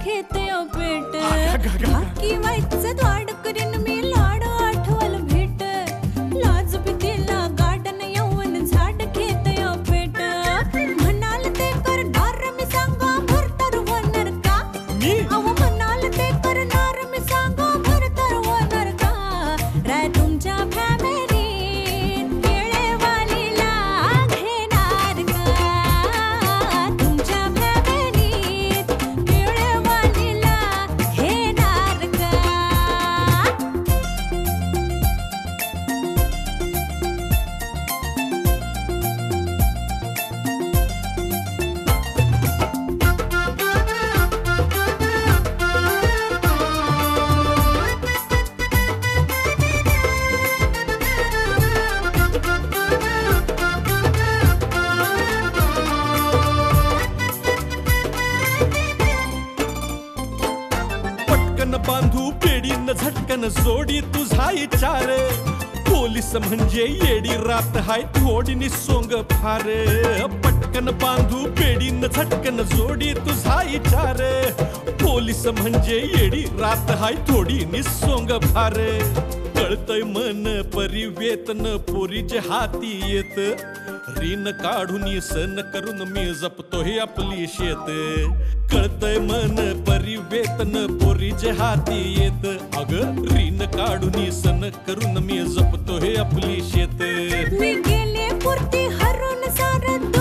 घेते पेट बाकी व्हायचं द्वाड करीन मी लाड आठवल भेट लाज भीतीला गार्डन यवन झाड घेते पेट म्हणाल ते करणार मी सांगा भरतर होणार का मी अहो म्हणाल ते करणार मी सांगा भरतर होणार का राय तुमच्या फॅमिलीत केळेवालीला घेणार का तुमच्या फॅमिलीत केळेवालीला घेणार का पटकन बांधू पेडीन झटकन जोडी तुझा विचार पोलीस म्हणजे येडी रात हाय थोडी निसोंग फार पटकन बांधू पेडीन झटकन जोडी तुझा विचार पोलीस म्हणजे येडी रात हाय थोडी निसोंग फार कळतय मन परिवेतन पोरीचे हाती येत रीन काढून सण करून मी जपतोय आपली शेत कळतय मन परिवेतन पोरीचे हाती येत अग रीन काढून सण करून मी जपतोय आपली शेत मी गेले पुरती हरून सार